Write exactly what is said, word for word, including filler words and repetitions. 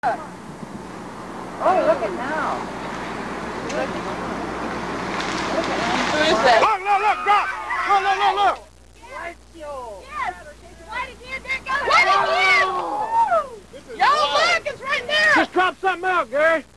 Oh, look at now. Look at, look at him. Who is that? Look, look, look, drop! Look, look, look, look! Yes! White again, there it goes! White again! Yo, look, it's right there! Just drop something out, Gary.